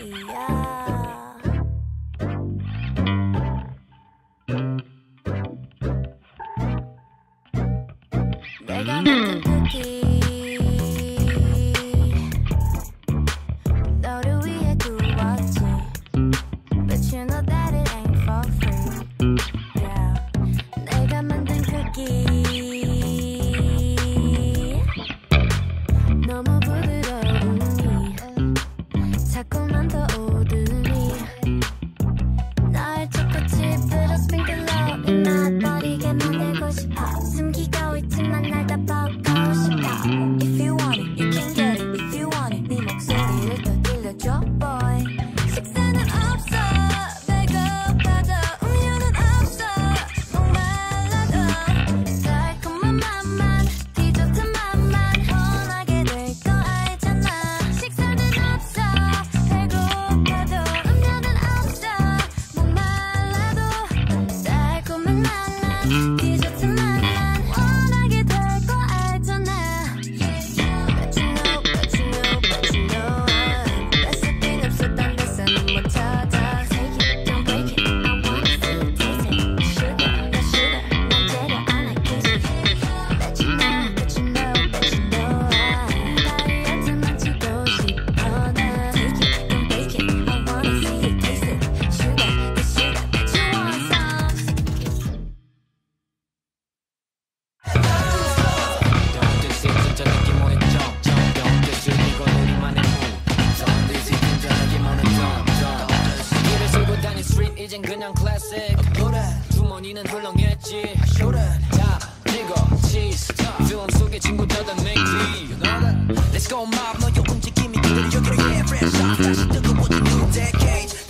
내가 만든 쿠키 너를 위해 구웠지 But you know that it ain't for free yeah. 내가 만든 쿠키 너무 부드러우니 자꾸만 더 오르니 날 초코칩으로 스핑클러 입맛 버리게 만들고 싶어 숨기고 있지만 날 다 보고 싶어 If you want it, you can get it If you want it, 네 목소리를 더 들려줘 boy 식사는 없어 배고파도 음료는 없어 목말라도 달콤한 맛만 디저트 맛만 원하게 될 거 알잖아 식사는 없어 배고파도 음료는 없어 목말라도 달콤한 맛만 디저트 맛만 원하게 될 거 알잖아 But you know, but you know, but you know 레시피 없어 딴 데서는 못 찾아 Take it, don't break it I wanna see you taste it Sugar, 나 sugar 난 재료 안 할게 But you know, but you know, but you know 다이어트만 치고 싶어 나 Take it, don't break it I wanna see you taste it Sugar, the sugar that you want some 진짜 느낌 오는 점점 되슬리고 우리만의 문 진짜 느낌 오는 점점 길을 쓸고 다닌 스트리트 이젠 그냥 클래식 주머니는 훌렁했지 다 지고 치즈 film 속의 친구 닫아 맥지 Let's go mob 너의 움직임이 그대로 여기로 yeah fresh off 다시 뜨거워진 new decade